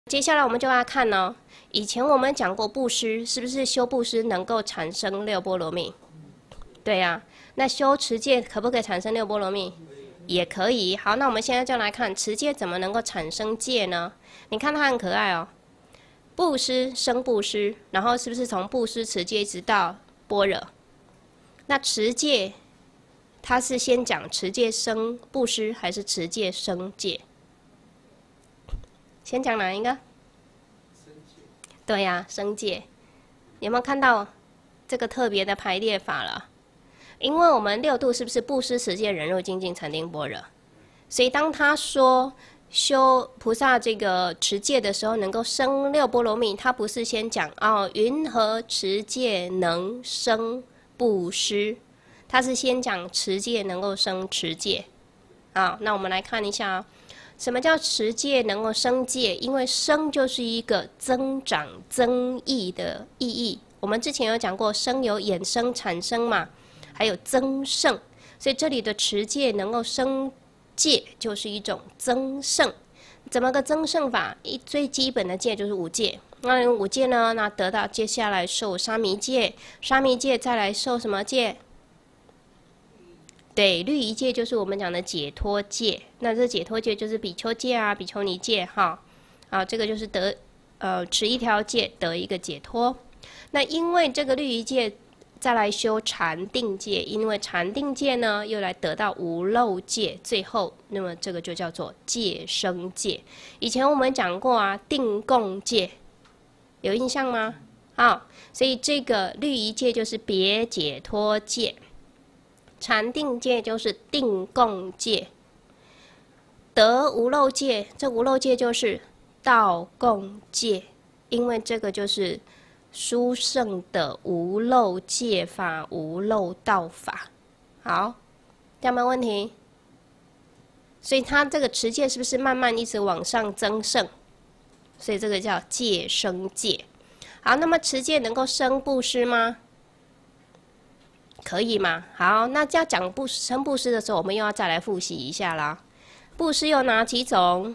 接下来我们就要看哦，以前我们讲过布施，是不是修布施能够产生六波罗蜜？对呀、那修持戒可不可以产生六波罗蜜？也可以。好，那我们现在就来看持戒怎么能够产生戒呢？你看它很可爱哦，布施生布施，然后是不是从布施持戒一直到般若？那持戒，它是先讲持戒生布施，还是持戒生戒？先讲哪一个？对呀、生戒。有没有看到这个特别的排列法了？因为我们六度是不是布施、持戒、忍辱、精进、禅定、般若？所以当他说修菩萨这个持戒的时候，能够生六波罗蜜，他不是先讲哦，云何持戒能生布施？他是先讲持戒能够生持戒。好，那我们来看一下哦。什么叫持戒能够生戒？因为生就是一个增长、增益的意义。我们之前有讲过，生有衍生、产生嘛，还有增盛。所以这里的持戒能够生戒，就是一种增盛。怎么个增盛法？最基本的戒就是五戒。那五戒呢？那得到接下来受沙弥戒，沙弥戒再来受什么戒？对，律仪戒就是我们讲的解脱戒。那这解脱戒就是比丘戒啊、比丘尼戒哈。啊，这个就是持一条戒得一个解脱。那因为这个律仪戒再来修禅定戒，因为禅定戒呢又来得到无漏戒，最后那么这个就叫做戒生戒。以前我们讲过啊，定共戒有印象吗？好，所以这个律仪戒就是别解脱戒。禅定戒就是定共戒，得无漏戒，这无漏戒就是道共戒，因为这个就是殊胜的无漏戒法、无漏道法。好，有没有问题？所以它这个持戒是不是慢慢一直往上增盛？所以这个叫戒生戒。好，那么持戒能够生布施吗？可以吗？好，那要讲生布施的时候，我们又要再来复习一下啦。布施有哪几种？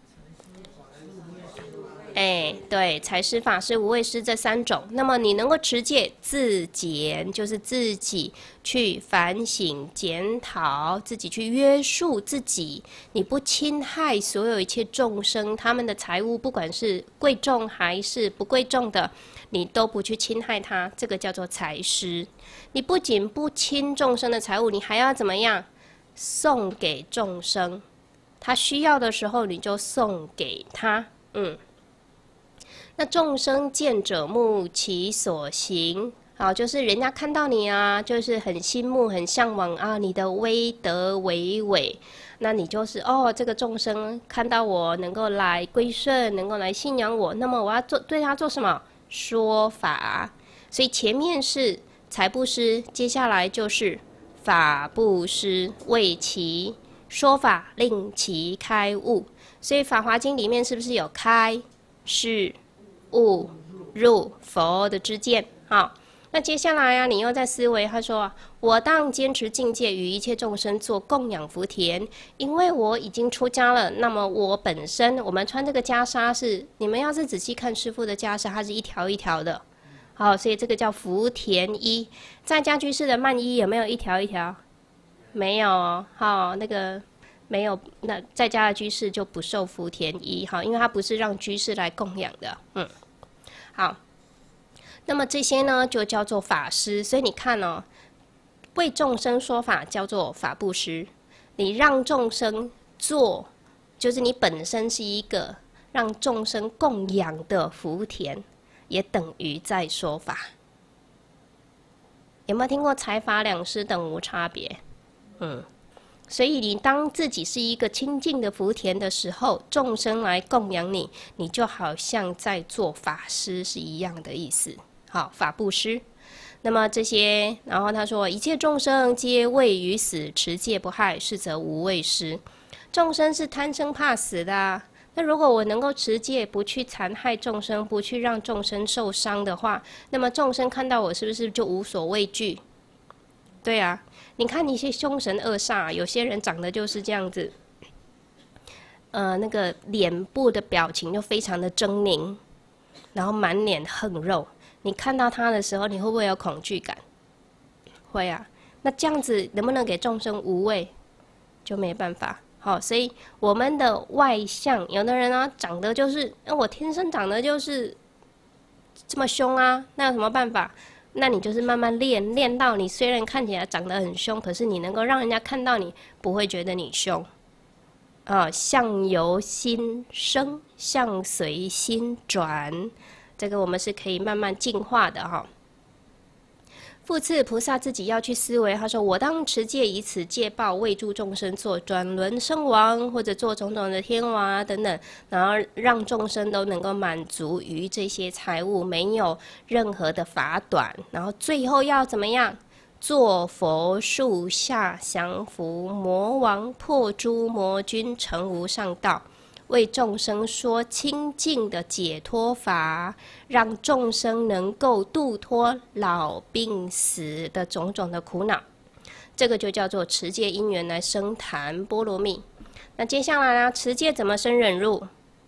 对，财施、法施、无畏施这三种。那么你能够持戒自检，就是自己去反省、检讨，自己去约束自己。你不侵害所有一切众生，他们的财物，不管是贵重还是不贵重的，你都不去侵害它，这个叫做财施。你不仅不侵众生的财物，你还要怎么样？送给众生，他需要的时候你就送给他。那众生见者目其所行，好，就是人家看到你啊，就是很心目、很向往啊，你的威德伟伟，那你就是哦，这个众生看到我能够来归顺，能够来信仰我，那么我要对他做什么？说法。所以前面是财布施，接下来就是法布施，为其说法，令其开悟。所以《法华经》里面是不是有开示悟入佛的知见？好，那接下来啊，你又在思维，他说：“我当坚持境界，与一切众生做供养福田。因为我已经出家了，那么我本身，我们穿这个袈裟是，你们要是仔细看师父的袈裟，它是一条一条的。好，所以这个叫福田衣。在家居士的曼衣有没有一条一条？没有哦。好，那个。”没有，那在家的居士就不受福田衣，哈，因为它不是让居士来供养的，好，那么这些呢就叫做法施，所以你看哦，为众生说法叫做法布施，你让众生做，就是你本身是一个让众生供养的福田，也等于在说法。有没有听过财法两施等无差别？所以你当自己是一个清净的福田的时候，众生来供养你，你就好像在做法施是一样的意思。好，法布施。那么这些，然后他说，一切众生皆畏于死，持戒不害，是则无畏施。众生是贪生怕死的啊。那如果我能够持戒，不去残害众生，不去让众生受伤的话，那么众生看到我是不是就无所畏惧？对啊。你看一些凶神恶煞，有些人长得就是这样子， 那个脸部的表情就非常的狰狞，然后满脸横肉。你看到他的时候，你会不会有恐惧感？会啊。那这样子能不能给众生无畏？就没办法。好，所以我们的外相，有的人啊长得就是，我天生长得就是这么凶啊，那有什么办法？那你就是慢慢练，练到你虽然看起来长得很凶，可是你能够让人家看到你不会觉得你凶。相由心生，相随心转，这个我们是可以慢慢进化的哈。复次，菩萨自己要去思维，他说：“我当持戒，以此戒报，为诸众生做转轮圣王，或者做种种的天王啊等等，然后让众生都能够满足于这些财物，没有任何的法短。然后最后要怎么样？坐佛树下，降伏魔王，破诸魔君，成无上道。”为众生说清净的解脱法，让众生能够度脱老病死的种种的苦恼，这个就叫做持戒因缘来生谈波罗蜜。那接下来呢，持戒怎么生忍辱？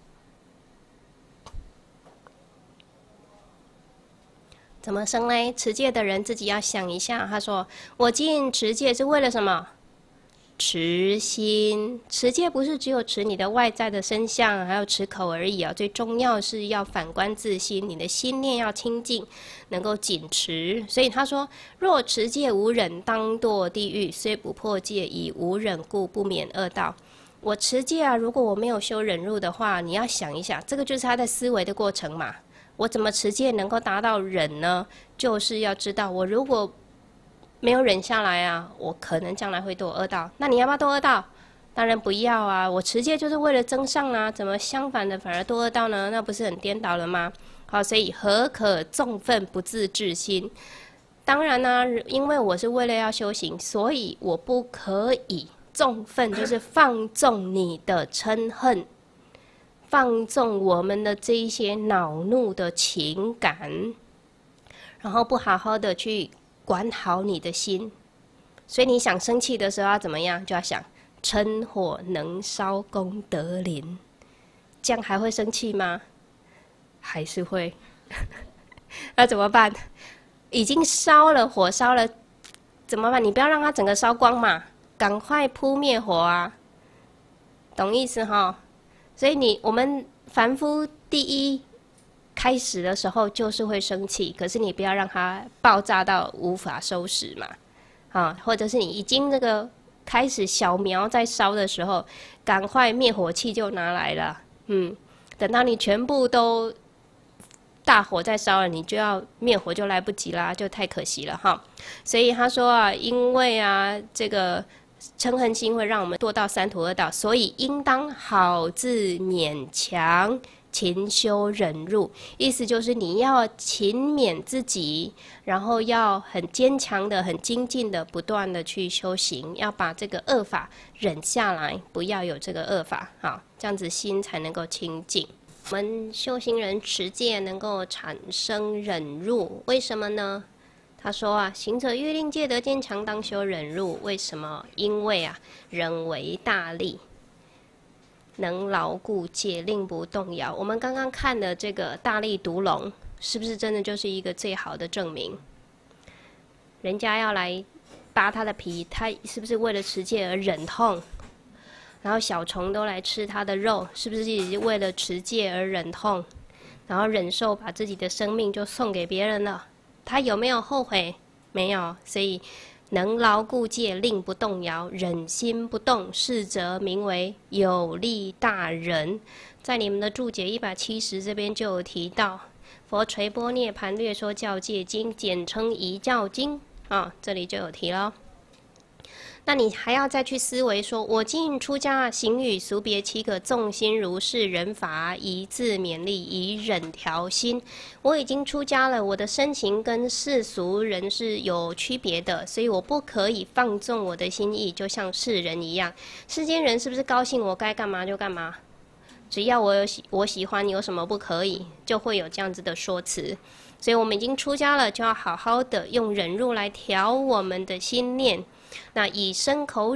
怎么生嘞？持戒的人自己要想一下，他说：“我今持戒是为了什么？”持心，持戒不是只有持你的外在的身相，还有持口而已啊。最重要是要反观自心，你的心念要清净，能够谨持。所以他说：“若持戒无忍，当堕地狱；虽不破戒，以无忍故，不免恶道。”我持戒啊，如果我没有修忍辱的话，你要想一想，这个就是他在思维的过程嘛。我怎么持戒能够达到忍呢？就是要知道，我如果没有忍下来啊，我可能将来会堕恶道。那你要不要堕恶道？当然不要啊！我持戒就是为了增上啊，怎么相反的反而堕恶道呢？那不是很颠倒了吗？好，所以何可纵愤不自制心？当然呢，因为我是为了要修行，所以我不可以纵愤，就是放纵你的嗔恨，放纵我们的这一些恼怒的情感，然后不好好的去管好你的心。所以你想生气的时候要怎么样？就要想嗔火能烧功德林，这样还会生气吗？还是会。那怎么办？已经烧了，火烧了，怎么办？你不要让它整个烧光嘛，赶快扑灭火啊，懂意思哈？所以我们凡夫第一开始的时候就是会生气，可是你不要让它爆炸到无法收拾嘛，或者是你已经这个开始小苗在烧的时候，赶快灭火器就拿来了，等到你全部都大火在烧了，你就要灭火就来不及啦，就太可惜了哈。所以他说啊，因为啊这个嗔恨心会让我们堕到三途恶道，所以应当好自勉强，勤修忍辱。意思就是你要勤勉自己，然后要很坚强的、很精进的、不断的去修行，要把这个恶法忍下来，不要有这个恶法，好，这样子心才能够清净。我们修行人持戒能够产生忍辱，为什么呢？他说啊，行者欲令戒得坚强，当修忍辱。为什么？因为啊，忍为大力，能牢固戒，令不动摇。我们刚刚看的这个大力毒龙，是不是真的就是一个最好的证明？人家要来扒他的皮，他是不是为了持戒而忍痛？然后小虫都来吃他的肉，是不是也是为了持戒而忍痛？然后忍受把自己的生命就送给别人了。他有没有后悔？没有，所以能牢固戒，令不动摇，忍心不动，是则名为有力大忍。在你们的注解170这边就有提到，佛垂波涅盘略说教戒经，简称遗教经这里就有提了。那你还要再去思维说，我今出家，行语俗别岂可纵心如是忍法，以自勉励，以忍调心。我已经出家了，我的身形跟世俗人是有区别的，所以我不可以放纵我的心意，就像世人一样。世间人是不是高兴我该干嘛就干嘛？只要我喜欢，有什么不可以？就会有这样子的说辞。所以我们已经出家了，就要好好的用忍辱来调我们的心念。那以身口忍，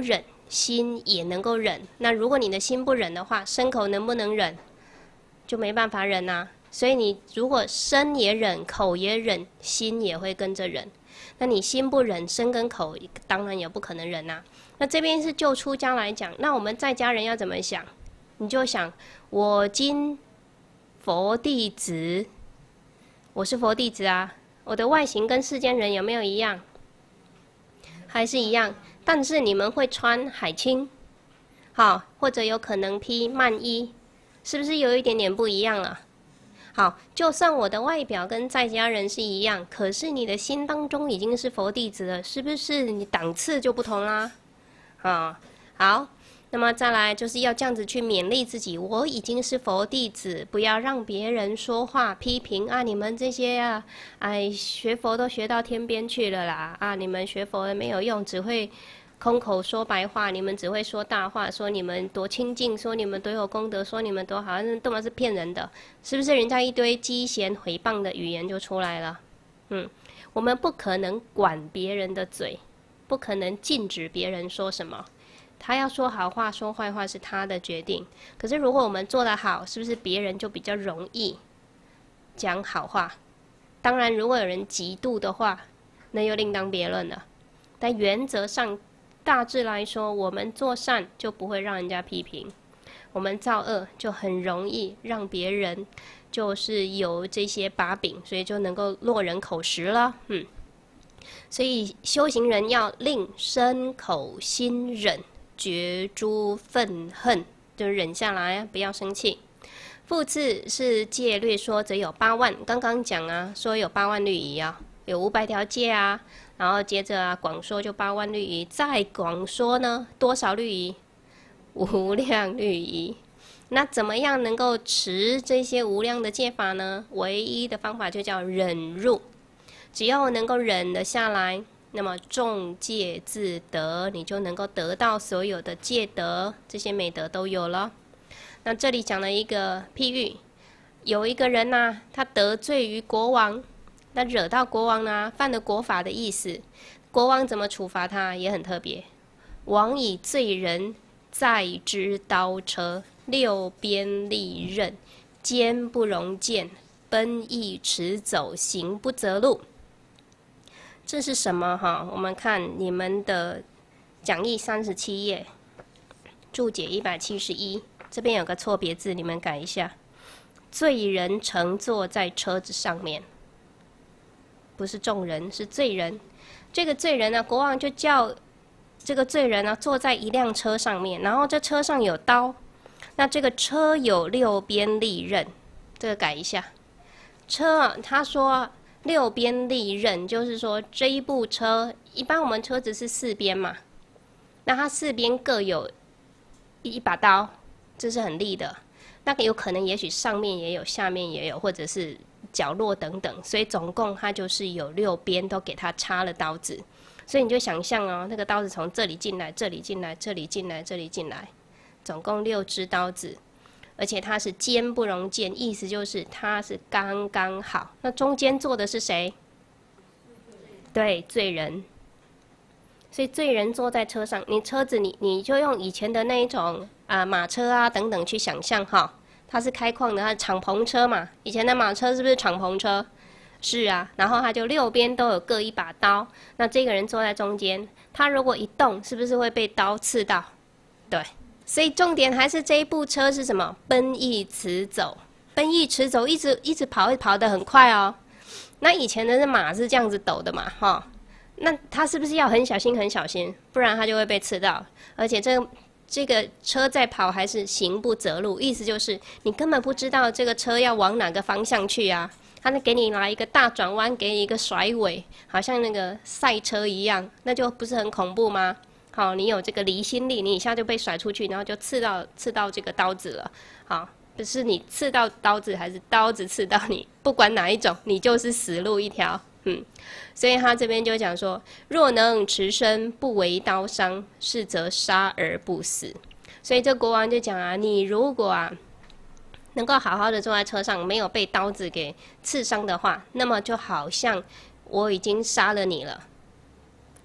心也能够忍。那如果你的心不忍的话，身口能不能忍？就没办法忍啊。所以你如果身也忍，口也忍，心也会跟着忍。那你心不忍，身跟口当然也不可能忍啊。那这边是就出家来讲，那我们在家人要怎么想？你就想，我今佛弟子，我是佛弟子啊，我的外形跟世间人有没有一样？还是一样，但是你们会穿海青，好，或者有可能披曼衣，是不是有一点点不一样了？好，就算我的外表跟在家人是一样，可是你的心当中已经是佛弟子了，是不是你档次就不同啦？好，那么再来就是要这样子去勉励自己，我已经是佛弟子，不要让别人说话批评啊，你们这些啊，哎，学佛都学到天边去了啦，啊，你们学佛没有用，只会空口说白话，你们只会说大话，说你们多清净，说你们多有功德，说你们多好，都嘛是骗人的，是不是？人家一堆讥嫌诽谤的语言就出来了。我们不可能管别人的嘴，不可能禁止别人说什么，他要说好话说坏话是他的决定。可是如果我们做得好，是不是别人就比较容易讲好话？当然，如果有人嫉妒的话，那又另当别论了。但原则上，大致来说，我们做善就不会让人家批评，我们造恶就很容易让别人就是有这些把柄，所以就能够落人口实了。所以修行人要令身口心忍，绝诸愤恨，就忍下来，不要生气。复次是戒律说，则有8万。刚刚讲啊，说有8万律仪啊，有500条戒啊，然后接着啊广说就8万律仪，再广说呢多少律仪？无量律仪。那怎么样能够持这些无量的戒法呢？唯一的方法就叫忍入。只要能够忍得下来，那么众戒自得，你就能够得到所有的戒德，这些美德都有了。那这里讲了一个譬喻，有一个人啊，他得罪于国王，那惹到国王啊，犯了国法的意思，国王怎么处罚他也很特别。王以罪人载之刀车，6鞭利刃，坚不容剑，奔逸驰走，行不择路。这是什么哈？我们看你们的讲义37页，注解171，这边有个错别字，你们改一下。罪人乘坐在车子上面，不是众人，是罪人。这个罪人呢，国王就叫这个罪人呢坐在一辆车上面，然后这车上有刀，那这个车有6鞭利刃，这个改一下。车啊，他说6鞭利刃，就是说这一部车，一般我们车子是4边嘛，那它4边各有一把刀，这是很利的。那个有可能也许上面也有，下面也有，或者是角落等等，所以总共它就是有6边都给它插了刀子。所以你就想象哦，那个刀子从这里进来，这里进来，这里进来，这里进来，总共6支刀子。而且它是坚不容剑，意思就是它是刚刚好。那中间坐的是谁？对，罪人。所以罪人坐在车上，你车子你就用以前的那一种马车啊等等去想象哈，它是开矿的，它是敞篷车嘛。以前的马车是不是敞篷车？是啊，然后它就6边都有各一把刀，那这个人坐在中间，他如果一动，是不是会被刀刺到？对。所以重点还是这一部车是什么？奔逸驰走，奔逸驰走，一直跑，跑得很快哦。那以前的马是这样子抖的嘛，哈，那他是不是要很小心很小心，不然他就会被刺到？而且这个车在跑还是行不择路，意思就是你根本不知道这个车要往哪个方向去啊。他给你来一个大转弯，给你一个甩尾，好像那个赛车一样，那就不是很恐怖吗？好，你有这个离心力，你一下就被甩出去，然后就刺到这个刀子了。好，不是你刺到刀子，还是刀子刺到你，不管哪一种，你就是死路一条。所以他这边就讲说，若能持身不为刀伤，是则杀而不死。所以这国王就讲啊，你如果能够好好的坐在车上，没有被刀子给刺伤的话，那么就好像我已经杀了你了。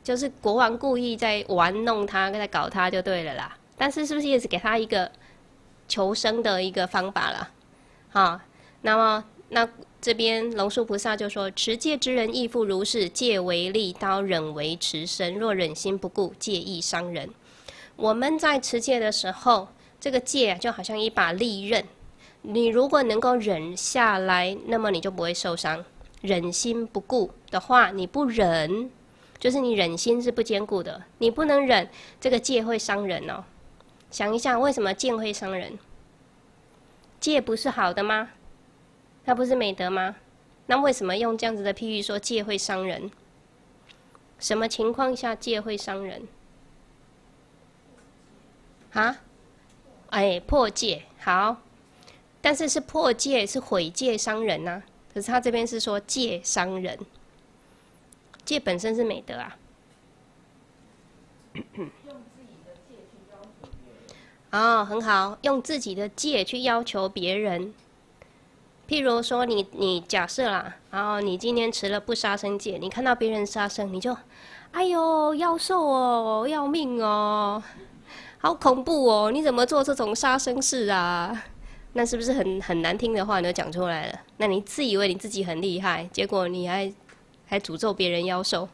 就是国王故意在玩弄他，在搞他就对了啦。但是是不是也是给他一个求生的一个方法了？好，那这边龙树菩萨就说：持戒之人亦复如是，戒为利刀，忍为持身。若忍心不顾，戒亦伤人。我们在持戒的时候，这个戒就好像一把利刃，你如果能够忍下来，那么你就不会受伤。忍心不顾的话，你不忍，就是你忍心是不坚固的，你不能忍，这个戒会伤人哦。想一下，为什么戒会伤人？戒不是好的吗？它不是美德吗？那为什么用这样子的譬喻说戒会伤人？什么情况下戒会伤人？啊？哎，破戒好，但是是破戒，是毁戒伤人啊。可是他这边是说戒伤人，戒本身是美德啊。哦，很好，用自己的戒去要求别人。譬如说你假设啦，然后你今天持了不杀生戒，你看到别人杀生，你就，哎呦，要寿哦，要命哦，好恐怖哦！你怎么做这种杀生事啊？那是不是很难听的话你就讲出来了？那你自以为你自己很厉害，结果你还诅咒别人夭寿，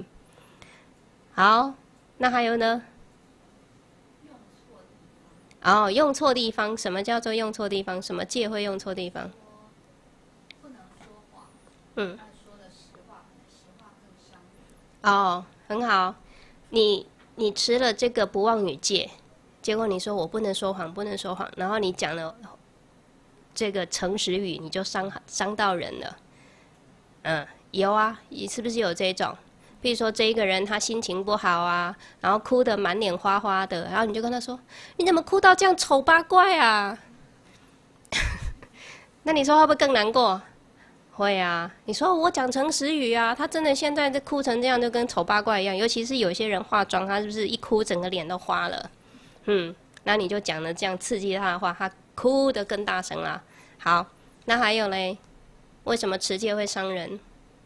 好，那还有呢？哦，用错地方，什么叫做用错地方？什么戒会用错地方？ 不能说谎。说的实话，实话更伤人。 哦，很好，你持了这个不妄语戒，结果你说我不能说谎，不能说谎，然后你讲了这个诚实语，你就伤到人了。有啊，你是不是有这种？比如说这一个人他心情不好啊，然后哭得满脸花花的，然后你就跟他说：“你怎么哭到这样丑八怪啊？”那你说会不会更难过？会啊。你说我讲诚实语啊，他真的现在这哭成这样，就跟丑八怪一样。尤其是有些人化妆，他是不是一哭整个脸都花了？那你就讲了这样刺激他的话，他哭得更大声啦。好，那还有嘞，为什么持戒会伤人？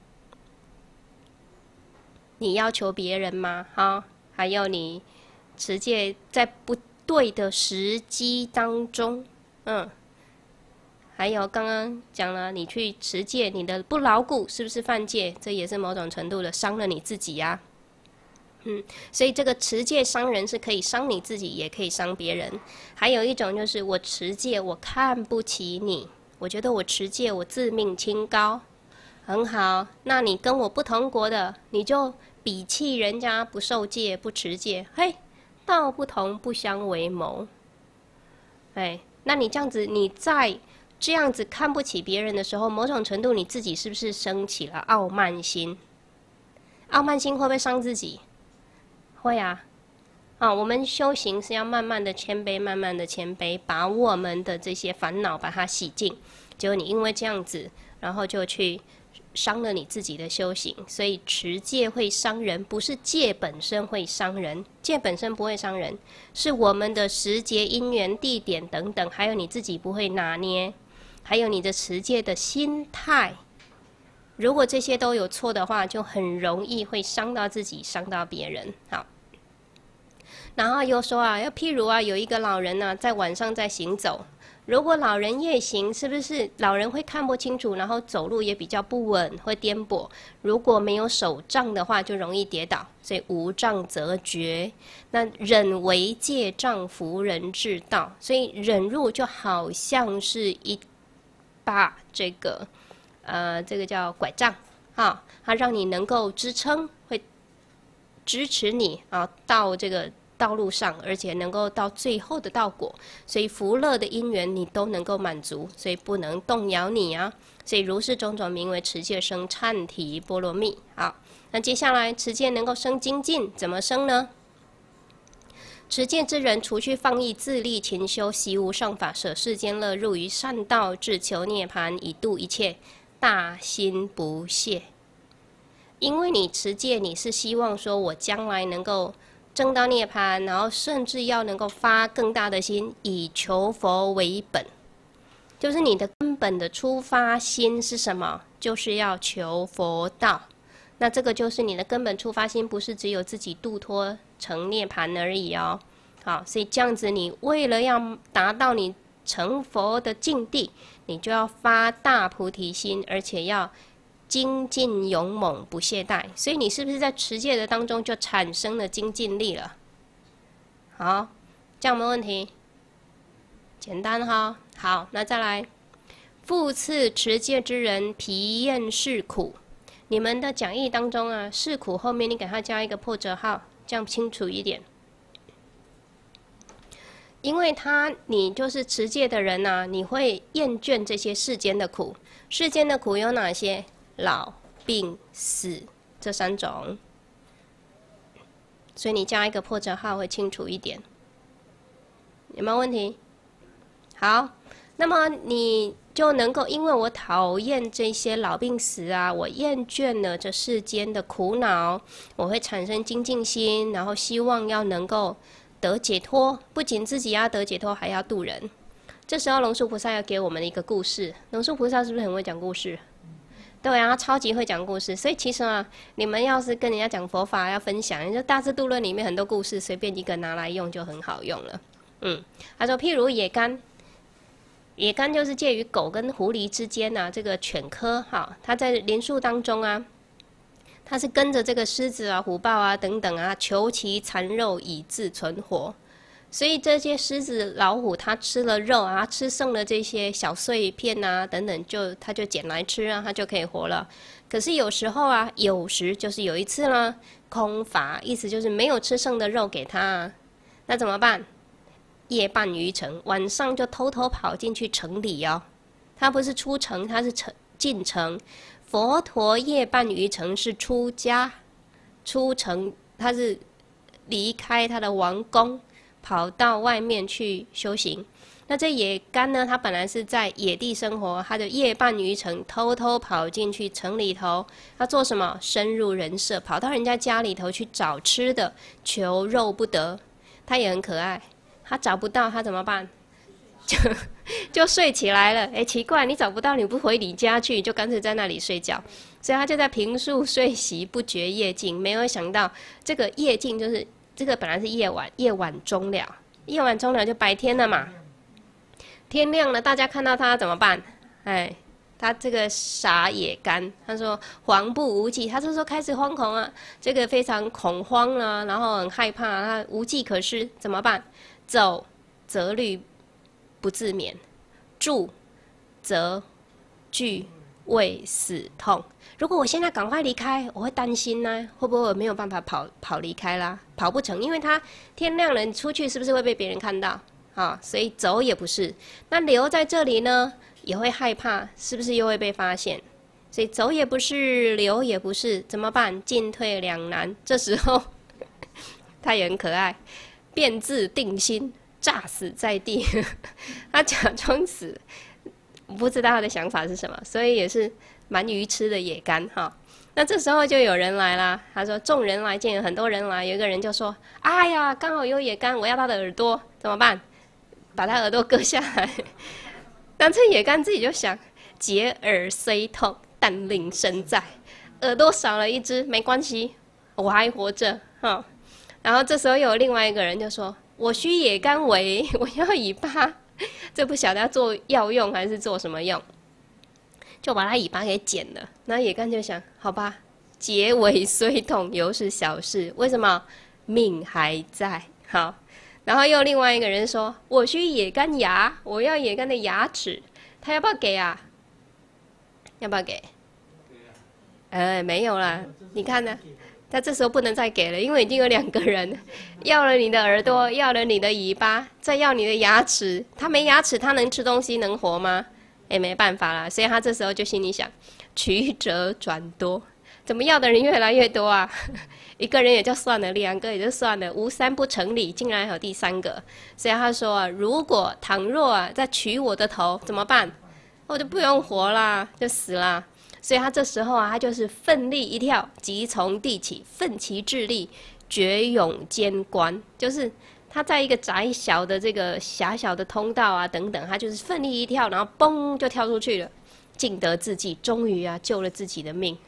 你要求别人吗？还有你持戒在不对的时机当中，还有刚刚讲了，你去持戒，你的不牢固是不是犯戒？这也是某种程度的伤了你自己呀。所以这个持戒伤人是可以伤你自己，也可以伤别人。还有一种就是我持戒，我看不起你，我觉得我持戒，我自命清高，很好。那你跟我不同国的，你就鄙弃人家不受戒、不持戒，嘿，道不同不相为谋。那你这样子，你在这样子看不起别人的时候，某种程度你自己是不是升起了傲慢心？傲慢心会不会伤自己？会啊。我们修行是要慢慢的谦卑，慢慢的谦卑，把我们的这些烦恼把它洗净。结果你因为这样子，然后就去伤了你自己的修行。所以持戒会伤人，不是戒本身会伤人，戒本身不会伤人，是我们的时节、因缘、地点等等，还有你自己不会拿捏，还有你的持戒的心态。如果这些都有错的话，就很容易会伤到自己，伤到别人。好，然后又说要譬如有一个老人在晚上在行走，如果老人夜行，是不是老人会看不清楚，然后走路也比较不稳，会颠簸？如果没有手杖的话，就容易跌倒。所以无杖则绝。那忍为戒杖，扶人至道。所以忍辱就好像是一把这个叫拐杖它让你能够支撑，会支持你到这个道路上，而且能够到最后的道果。所以福乐的因缘你都能够满足，所以不能动摇你啊。所以如是种种名为持戒生忏提波罗蜜。好，那接下来持戒能够生精进，怎么生呢？持戒之人，除去放逸自利勤修，习无上法，舍世间乐，入于善道，志求涅槃，以度一切，大心不懈。因为你持戒，你是希望说我将来能够证到涅槃，然后甚至要能够发更大的心，以求佛为本。就是你的根本的出发心是什么？就是要求佛道。 那这个就是你的根本出发心，不是只有自己度脱成涅槃而已哦。好，所以这样子，你为了要达到你成佛的境地，你就要发大菩提心，而且要精进勇猛，不懈怠。所以你是不是在持戒的当中就产生了精进力了？好，这样没问题，简单哈。好，那再来，复次持戒之人，疲厌是苦。你们的讲义当中啊，是苦后面你给它加一个破折号，这样清楚一点。因为你就是持戒的人啊，你会厌倦这些世间的苦。世间的苦有哪些？老、病、死这3种。所以你加一个破折号会清楚一点。有没有问题？好，那么你就能够，因为我讨厌这些老病死啊，我厌倦了这世间的苦恼，我会产生精进心，然后希望要能够得解脱，不仅自己要得解脱，还要度人。这时候龙树菩萨要给我们一个故事。龙树菩萨是不是很会讲故事？对啊，他超级会讲故事。所以其实啊，你们要是跟人家讲佛法要分享，就《大智度论》里面很多故事，随便一个拿来用就很好用了。他说譬如野干。野干就是介于狗跟狐狸之间啊，这个犬科哈，它在林树当中啊，它是跟着这个狮子啊、虎豹啊等等啊，求其残肉以自存活。所以这些狮子、老虎，它吃了肉啊，吃剩了这些小碎片啊等等，它就捡来吃啊，它就可以活了。可是有时候啊，有时就是有一次呢，空乏，意思就是没有吃剩的肉给它啊，那怎么办？夜半于城，晚上就偷偷跑进去城里哦。他不是出城，他是进城。佛陀夜半于城是出家，出城他是离开他的王宫，跑到外面去修行。那这野干呢？他本来是在野地生活，他就夜半于城，偷偷跑进去城里头。他做什么？深入人舍，跑到人家家里头去找吃的，求肉不得。他也很可爱。他找不到，他怎么办？就睡起来了。哎，奇怪，你找不到，你不回你家去，就干脆在那里睡觉。所以他就在平素睡息，不觉夜尽。没有想到，这个夜尽就是这个本来是夜晚，夜晚终了，夜晚终了就白天了嘛。天亮了，大家看到他怎么办？哎，他这个傻野干，他说惶怖无计，他这时候开始惶恐啊，这个非常恐慌啊，然后很害怕，他无计可施，怎么办？走，则虑不自免；住，则惧畏死痛。如果我现在赶快离开，我会担心呢，会不会我没有办法跑离开啦？跑不成，因为他天亮了，你出去是不是会被别人看到？所以走也不是。那留在这里呢，也会害怕，是不是又会被发现？所以走也不是，留也不是，怎么办？进退两难。这时候他也很可爱。便自定心，诈死在地。他假装死，不知道他的想法是什么，所以也是蛮愚痴的野干哈。那这时候就有人来啦，他说众人来见，很多人来，有一个人就说：“哎呀，刚好有野干，我要他的耳朵，怎么办？把他耳朵割下来。”但这野干自己就想：截耳虽痛，但令身在。耳朵少了一只没关系，我还活着哈。然后这时候又有另外一个人就说：“我须野干为，我要尾巴。”这不晓得要做药用还是做什么用，就把他尾巴给剪了。那野干就想：好吧，截尾虽痛，犹是小事。为什么？命还在。好，然后又另外一个人说：“我须野干牙，我要野干的牙齿。”他要不要给啊？要不要给？没有啦。你看呢？他这时候不能再给了，因为已经有2个人要了你的耳朵，要了你的尾巴，再要你的牙齿。他没牙齿，他能吃东西，能活吗？没办法啦。所以他这时候就心里想：曲折转多，怎么要的人越来越多啊？一个人也就算了，2个也就算了，无3不成礼，竟然还有第3个。所以他说啊，如果倘若再取我的头怎么办？我就不用活啦，就死啦。所以他这时候啊，他就是奋力一跳，即从地起，奋其智力，决勇艰关。就是他在一个窄小的这个狭小的通道啊等等，他就是奋力一跳，然后嘣就跳出去了，尽得自济，终于啊救了自己的命。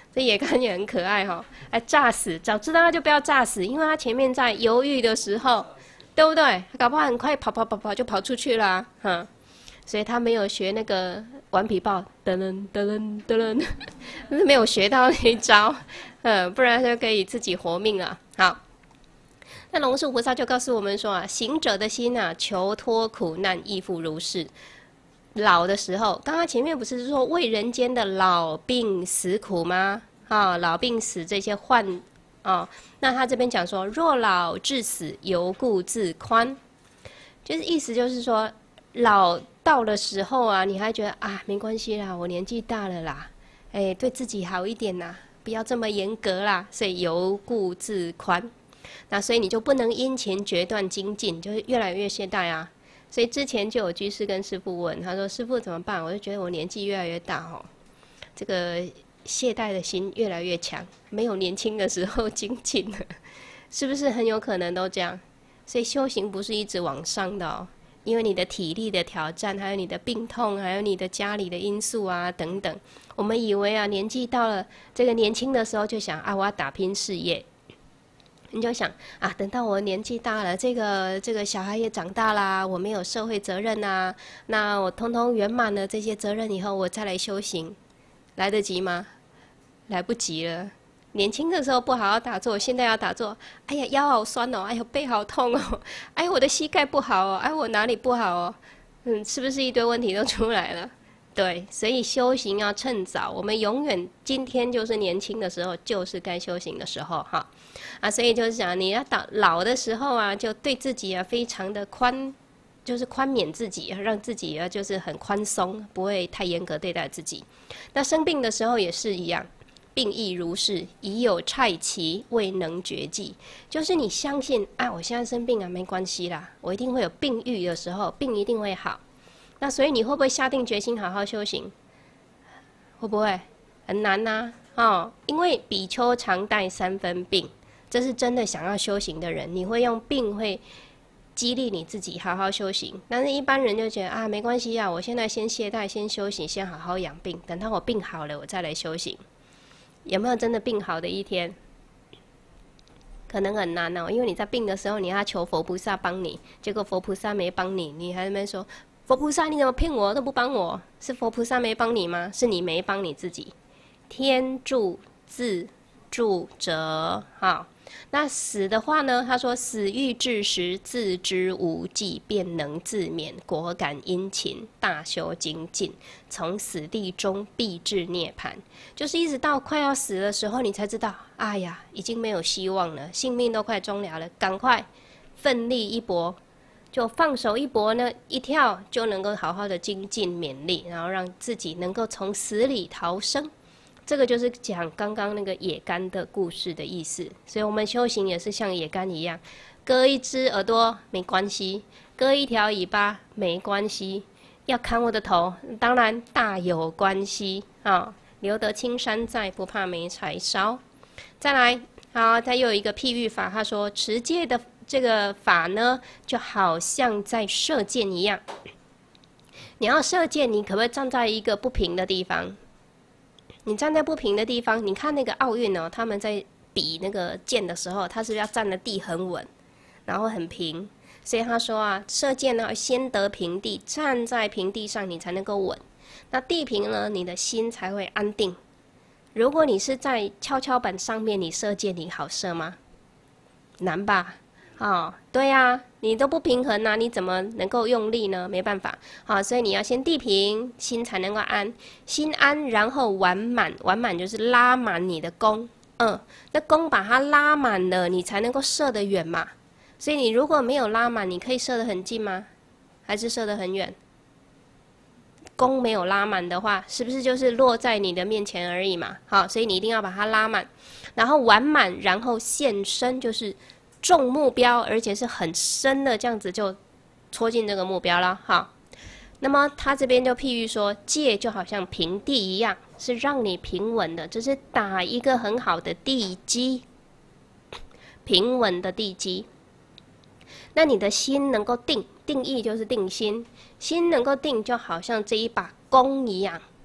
这野干也很可爱哈，哎，炸死，早知道他就不要炸死，因为他前面在犹豫的时候，对不对？搞不好很快跑就跑出去啦，所以他没有学那个顽皮豹，噔噔噔噔噔噔，没有学到那一招，不然就可以自己活命了。好，那龙树菩萨就告诉我们说啊，行者的心啊，求脱苦难，亦复如是。老的时候，刚刚前面不是说为人间的老病死苦吗？老病死这些患那他这边讲说，若老致死，犹故自宽，就是意思就是说，老到的时候啊，你还觉得啊没关系啦，我年纪大了啦，哎，对自己好一点啦，不要这么严格啦，所以犹故自宽。那所以你就不能殷勤决断精进，就是越来越懈怠啊。所以之前就有居士跟师父问，他说：“师父怎么办？”我就觉得我年纪越来越大这个懈怠的心越来越强，没有年轻的时候精进了，是不是很有可能都这样？所以修行不是一直往上的因为你的体力的挑战，还有你的病痛，还有你的家里的因素啊等等，我们以为啊年纪到了这个年轻的时候就想啊我要打拼事业。你就想啊，等到我年纪大了，这个小孩也长大啦，我没有社会责任啊，那我通通圆满了这些责任以后，我再来修行，来得及吗？来不及了。年轻的时候不好好打坐，现在要打坐，哎呀腰好酸哦，哎呦背好痛哦，哎我的膝盖不好哦，哎我哪里不好哦，是不是一堆问题都出来了？对，所以修行要趁早，我们永远今天就是年轻的时候，就是该修行的时候所以就是讲你要到老的时候啊，就对自己啊非常的就是宽免自己，让自己啊就是很宽松，不会太严格对待自己。那生病的时候也是一样，病亦如是，已有蔡奇，未能绝迹。就是你相信啊，我现在生病啊，没关系啦，我一定会有病愈的时候，病一定会好。那所以你会不会下定决心好好修行？会不会？很难因为比丘常带3分病，这是真的想要修行的人，你会用病会激励你自己好好修行。但是一般人就觉得啊，没关系啊，我现在先懈怠，先修行，先好好养病，等到我病好了，我再来修行。有没有真的病好的一天？可能很难因为你在病的时候，你要求佛菩萨帮你，结果佛菩萨没帮你，你还在那边说佛菩萨你怎么骗我都不帮我？是佛菩萨没帮你吗？是你没帮你自己。天助自助者那死的话呢？他说死欲至时，自知无忌，便能自免，果感殷勤，大修精进，从死地中必至涅槃。就是一直到快要死的时候，你才知道，哎呀，已经没有希望了，性命都快终了了，赶快奋力一搏，就放手一搏呢，一跳就能够好好的精进勉励，然后让自己能够从死里逃生。这个就是讲刚刚那个野干的故事的意思，所以我们修行也是像野干一样，割一只耳朵没关系，割一条尾巴没关系，要砍我的头，当然大有关系留得青山在，不怕没柴烧。再来，他又有一个譬喻法，他说持戒的这个法呢，就好像在射箭一样。你要射箭，你可不可以站在一个不平的地方？你站在不平的地方，你看那个奥运他们在比那个箭的时候，他是不是要站的地很稳，然后很平？所以他说射箭呢，先得平地，站在平地上，你才能够稳。那地平呢，你的心才会安定。如果你是在跷跷板上面，你射箭，你好射吗？难吧？对你都不平衡你怎么能够用力呢？没办法所以你要先地平，心才能够安，心安，然后完满，完满就是拉满你的弓，那弓把它拉满了，你才能够射得远嘛。所以你如果没有拉满，你可以射得很近吗？还是射得很远？弓没有拉满的话，是不是就是落在你的面前而已嘛？所以你一定要把它拉满，然后完满，然后现身，就是中目标，而且是很深的，这样子就戳进这个目标了那么他这边就譬喻说，戒就好像平地一样，是让你平稳的，这是打一个很好的地基，平稳的地基。那你的心能够定，定义就是定心，心能够定，就好像这一把弓一样。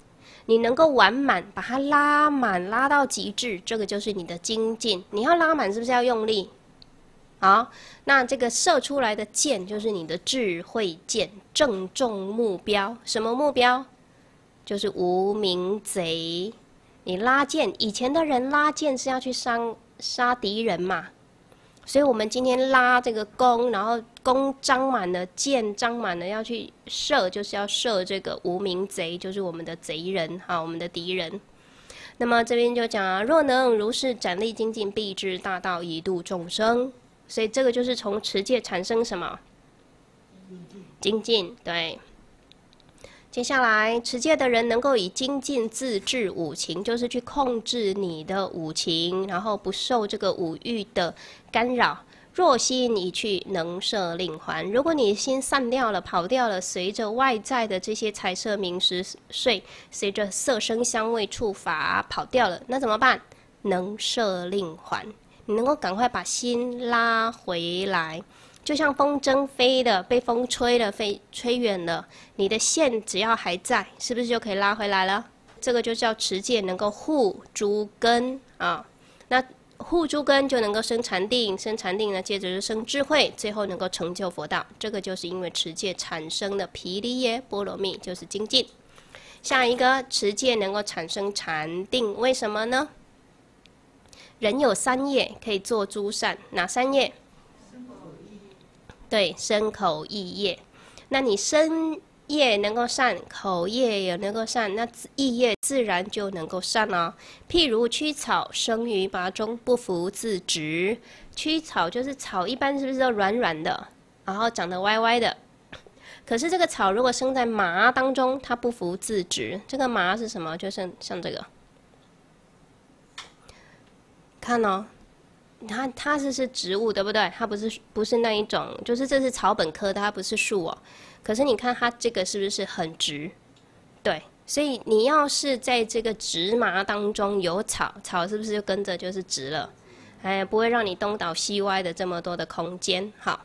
你能够完满，把它拉满，拉到极致，这个就是你的精进。你要拉满，是不是要用力？好，那这个射出来的箭就是你的智慧箭，正中目标。什么目标？就是无名贼。你拉箭，以前的人拉箭是要去杀敌人嘛，所以我们今天拉这个弓，然后弓张满了，箭张满了，要去射，就是要射这个无名贼，就是我们的贼人哈，我们的敌人。那么这边就讲啊，若能如是展力精进，必至大道，以度众生。所以这个就是从持戒产生什么？精进，对。接下来，持戒的人能够以精进自制五情，就是去控制你的五情，然后不受这个五欲的干扰。若心已去，能摄令还。如果你心散掉了、跑掉了，随着外在的这些财色名食睡，随着色声香味触法跑掉了，那怎么办？能摄令还。你能够赶快把心拉回来，就像风筝飞的，被风吹了，吹远了，你的线只要还在，是不是就可以拉回来了？这个就叫持戒能够护诸根啊。那护诸根就能够生禅定，生禅定呢，接着就生智慧，最后能够成就佛道。这个就是因为持戒产生的毗梨耶波罗蜜，就是精进。下一个，持戒能够产生禅定，为什么呢？人有三业可以做诸善，哪三业？对，身口意业。那你身业能够善，口业也能够善，那意业自然就能够善了。譬如蛆草生于麻中，不服自直。蛆草就是草，一般是不是都软软的，然后长得歪歪的？可是这个草如果生在麻当中，它不服自直。这个麻是什么？就像这个。看哦，它是植物，对不对？它不是那一种，就是这是草本科的，它不是树哦。可是你看它这个是不是很直？对，所以你要是在这个直麻当中有草，草是不是就跟着就是直了？哎，不会让你东倒西歪的这么多的空间。好，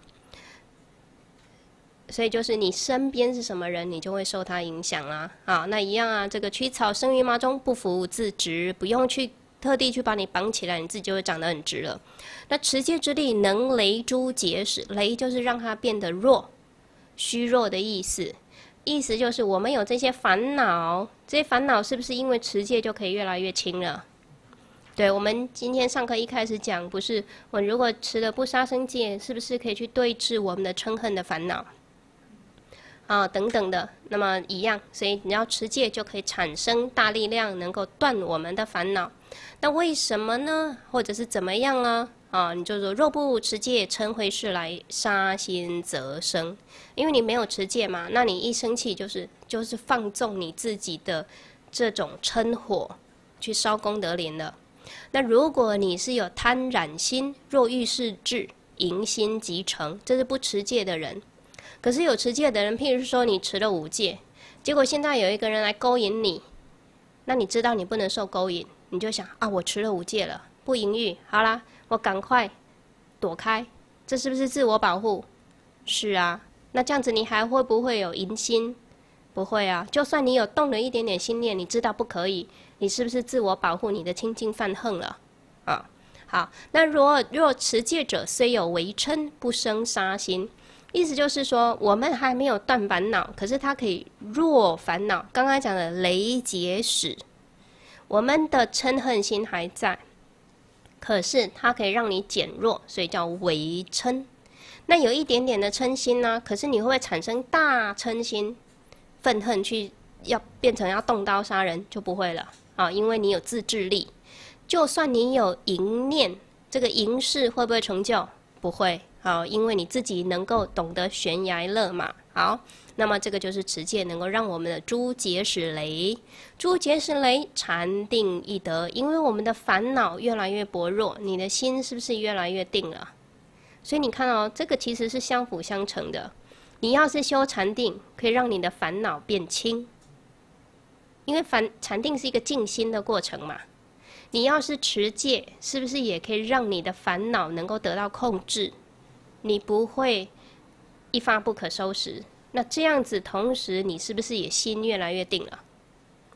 所以就是你身边是什么人，你就会受他影响啦。好，那一样啊，这个蛆草生于麻中，不服自直，不用去特地去把你绑起来，你自己就会长得很直了。那持戒之力能羸诸结使，羸就是让它变得弱，虚弱的意思。意思就是我们有这些烦恼，这些烦恼是不是因为持戒就可以越来越轻了？对，我们今天上课一开始讲，不是我如果持了不杀生戒，是不是可以去对治我们的嗔恨的烦恼？啊，等等的，那么一样，所以你要持戒就可以产生大力量，能够断我们的烦恼。那为什么呢？或者是怎么样呢？啊，你就说若不持戒，嗔恚事来，杀心则生。因为你没有持戒嘛，那你一生气就是放纵你自己的这种嗔火，去烧功德林了。那如果你是有贪染心，若欲事智，淫心即成，这是不持戒的人。可是有持戒的人，譬如说你持了5戒，结果现在有一个人来勾引你，那你知道你不能受勾引，你就想啊，我持了5戒了，不淫欲，好啦，我赶快躲开，这是不是自我保护？是啊，那这样子你还会不会有淫心？不会啊，就算你有动了一点点心念，你知道不可以，你是不是自我保护你的清净犯横了？啊，好，那若持戒者虽有为嗔，不生杀心。意思就是说，我们还没有断烦恼，可是它可以弱烦恼。刚刚讲的羸结使，我们的嗔恨心还在，可是它可以让你减弱，所以叫为嗔。那有一点点的嗔心呢，可是你会不会产生大嗔心，愤恨去要变成要动刀杀人？就不会了啊，因为你有自制力。就算你有淫念，这个淫事会不会成就？不会。好，因为你自己能够懂得悬崖勒马。好，那么这个就是持戒能够让我们的诸结使羸，诸结使羸，禅定易得。因为我们的烦恼越来越薄弱，你的心是不是越来越定了？所以你看哦，这个其实是相辅相成的。你要是修禅定，可以让你的烦恼变轻，因为禅定是一个静心的过程嘛。你要是持戒，是不是也可以让你的烦恼能够得到控制？你不会一发不可收拾，那这样子同时你是不是也心越来越定了？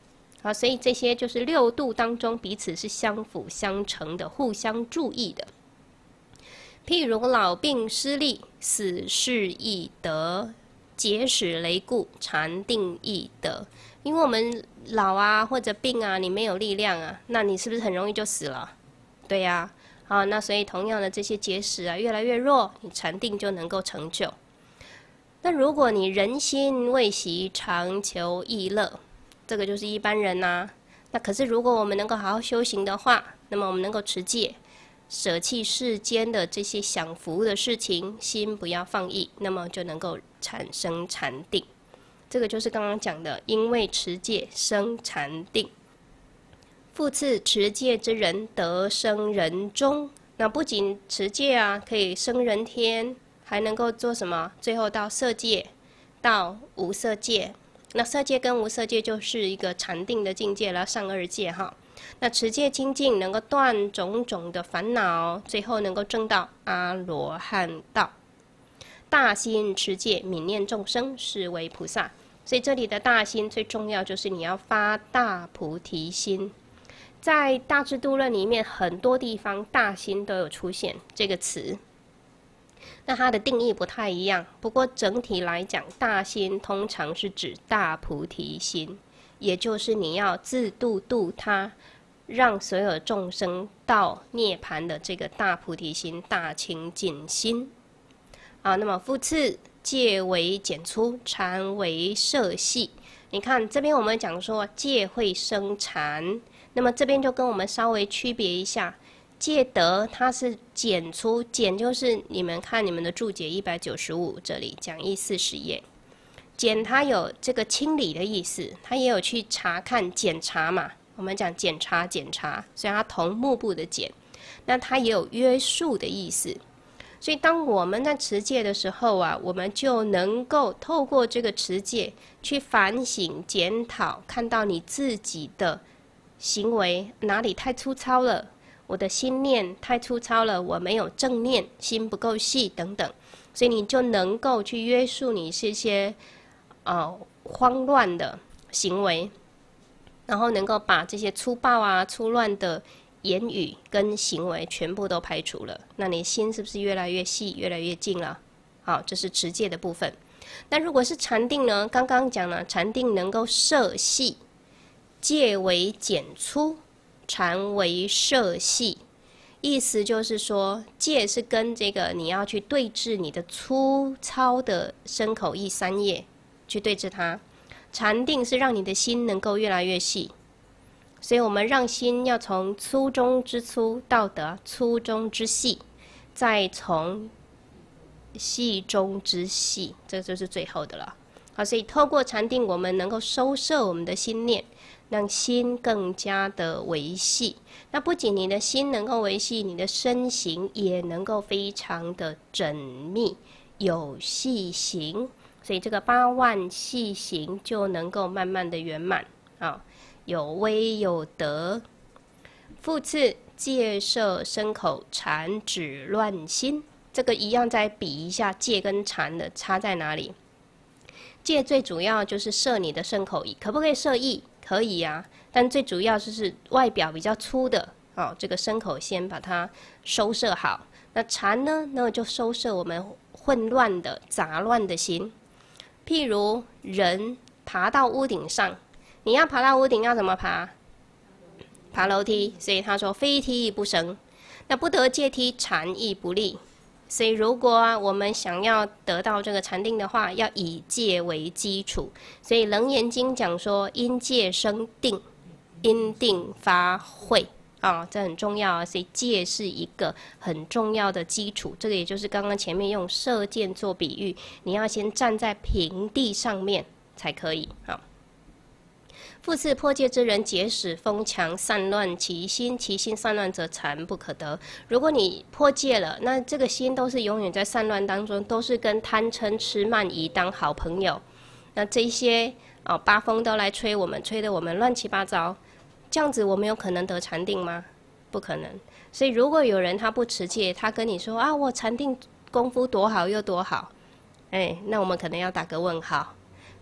好，所以这些就是六度当中彼此是相辅相成的，互相注意的。譬如老病失力，死事易得；结使雷故，禅定易得。因为我们老啊或者病啊，你没有力量啊，那你是不是很容易就死了？对呀，好，那所以同样的这些结使啊越来越弱，你禅定就能够成就。那如果你人心未习，常求逸乐，这个就是一般人呐。那可是如果我们能够好好修行的话，那么我们能够持戒，舍弃世间的这些享福的事情，心不要放逸，那么就能够产生禅定。这个就是刚刚讲的，因为持戒生禅定。复次，持戒之人得生人中。那不仅持戒啊，可以生人天，还能够做什么？最后到色界，到无色界。那色界跟无色界就是一个禅定的境界了，上二界哈。那持戒精进，能够断种种的烦恼，最后能够证到阿罗汉道。大心持戒，悯念众生，是为菩萨。所以这里的大心最重要就是你要发大菩提心。在大智度论里面，很多地方大心都有出现这个词。那它的定义不太一样，不过整体来讲，大心通常是指大菩提心，也就是你要自度度他，让所有众生到涅槃的这个大菩提心、大清净心。好，那么复次，戒为减粗，禅为摄细。你看这边我们讲说戒会生禅，那么这边就跟我们稍微区别一下。戒德它是减粗，减就是你们看你们的注解195这里讲义40页，减它有这个清理的意思，它也有去查看检查嘛，我们讲检查，所以它同目部的减，那它也有约束的意思。所以当我们在持戒的时候啊，我们就能够透过这个持戒去反省检讨，看到你自己的行为哪里太粗糙了，我的心念太粗糙了，我没有正念，心不够细等等，所以你就能够去约束你这些慌乱的行为，然后能够把这些粗暴啊、粗乱的言语跟行为全部都排除了，那你心是不是越来越细、越来越静了？好，这是持戒的部分。那如果是禅定呢？刚刚讲了，禅定能够摄细，戒为减粗，禅为摄细。意思就是说，戒是跟这个你要去对治你的粗糙的身口意三业，去对治它。禅定是让你的心能够越来越细。所以我们让心要从粗中之粗到得粗中之细，再从细中之细，这就是最后的了。好，所以透过禅定，我们能够收摄我们的心念，让心更加的维系。那不仅你的心能够维系，你的身形也能够非常的缜密，有细行。所以这个8万细行就能够慢慢的圆满啊。有威有德。复次，戒摄身口禅止乱心。这个一样再比一下戒跟禅的差在哪里。戒最主要就是摄你的身口意，可不可以摄意？可以啊，但最主要就是外表比较粗的，这个身口先把它收摄好。那禅呢，那就收摄我们混乱的杂乱的心。譬如人爬到屋顶上，你要爬到屋顶要怎么爬？爬楼梯，所以他说非梯亦不升。那不得借梯，禅亦不立。所以如果我们想要得到这个禅定的话，要以戒为基础。所以《楞严经》讲说，因戒生定，因定发慧。这很重要啊。所以戒是一个很重要的基础。这个也就是刚刚前面用射箭做比喻，你要先站在平地上面才可以。复次，破戒之人，结使风强，散乱其心，其心散乱则禅不可得。如果你破戒了，那这个心都是永远在散乱当中，都是跟贪嗔痴慢疑当好朋友。那这些八风都来吹我们，吹得我们乱七八糟，这样子我们有可能得禅定吗？不可能。所以如果有人他不持戒，他跟你说我禅定功夫多好又多好，那我们可能要打个问号。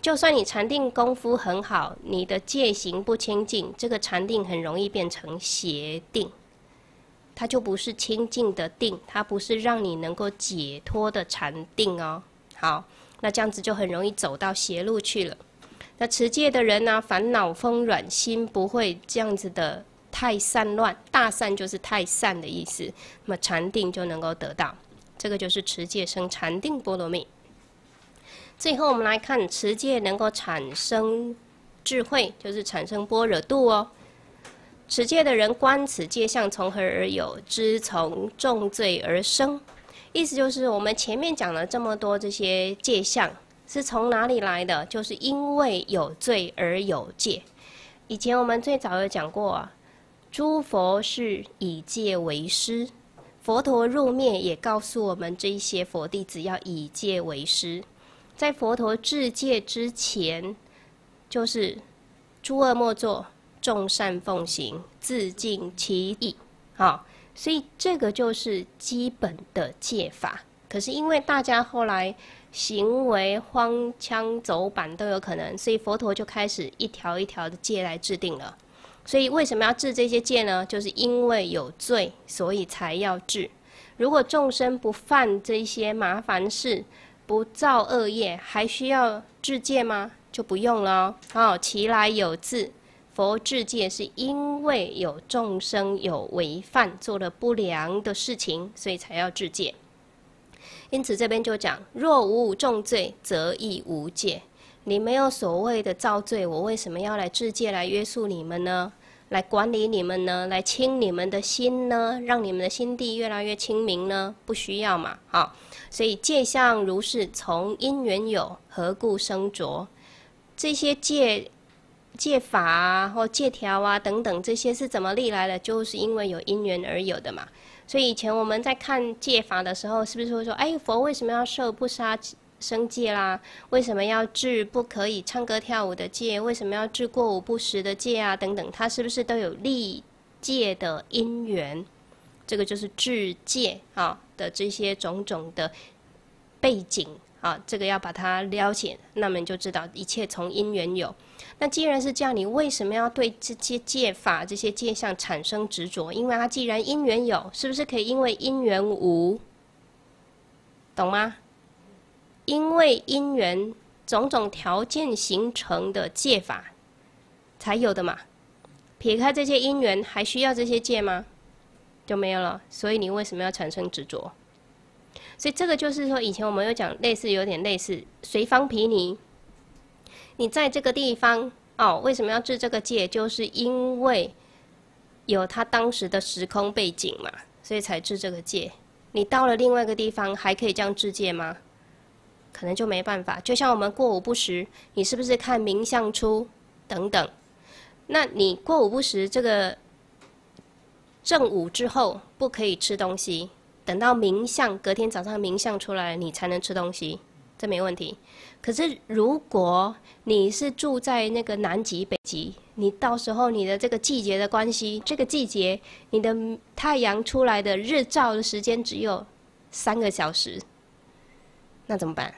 就算你禅定功夫很好，你的戒行不清净，这个禅定很容易变成邪定，它就不是清净的定，它不是让你能够解脱的禅定哦。好，那这样子就很容易走到邪路去了。那持戒的人呢，烦恼丰软，心不会这样子的太散乱，大散就是太散的意思，那么禅定就能够得到，这个就是持戒生禅定波罗蜜。最后我们来看持戒能够产生智慧，就是产生般若度哦。持戒的人观此戒相从何而有，知从重罪而生。意思就是我们前面讲了这么多这些戒相是从哪里来的？就是因为有罪而有戒。以前我们最早有讲过啊，诸佛是以戒为师，佛陀入灭也告诉我们这一些佛弟子要以戒为师。在佛陀制戒之前，就是诸恶莫作，众善奉行，自净其意。好，所以这个就是基本的戒法。可是因为大家后来行为荒腔走板都有可能，所以佛陀就开始一条一条的戒来制定了。所以为什么要治这些戒呢？就是因为有罪，所以才要治。如果众生不犯这些麻烦事，不造恶业，还需要治戒吗？就不用了哦。其来有自，佛治戒是因为有众生有违犯，做了不良的事情，所以才要治戒。因此这边就讲，若无重罪，则亦无戒。你没有所谓的造罪，我为什么要来治戒来约束你们呢？来管理你们呢？来清你们的心呢？让你们的心地越来越清明呢？不需要嘛。好，所以戒相如是，从因缘有，何故生着？这些戒法啊，或戒条啊等等，这些是怎么历来的？就是因为有因缘而有的嘛。所以以前我们在看戒法的时候，是不是会说，哎，佛为什么要设不杀生戒啦？为什么要治不可以唱歌跳舞的戒？为什么要治过午不食的戒啊？等等，它是不是都有立戒的因缘？这个就是治戒啊的这些种种的背景啊，这个要把它了解，那么你就知道一切从因缘有。那既然是这样，你为什么要对这些戒法、这些戒相产生执着？因为它既然因缘有，是不是可以因为因缘无？懂吗？因为因缘种种条件形成的戒法才有的嘛。撇开这些因缘，还需要这些戒吗？就没有了。所以你为什么要产生执着？所以这个就是说，以前我们有讲有点类似随方毗尼。你在这个地方为什么要治这个戒？就是因为有他当时的时空背景嘛，所以才治这个戒。你到了另外一个地方，还可以这样治戒吗？可能就没办法。就像我们过午不食，你是不是看名相出等等？那你过午不食，这个正午之后不可以吃东西，等到明相，隔天早上明相出来，你才能吃东西，这没问题。可是如果你是住在那个南极、北极，你到时候你的这个季节的关系，这个季节你的太阳出来的日照的时间只有3个小时，那怎么办？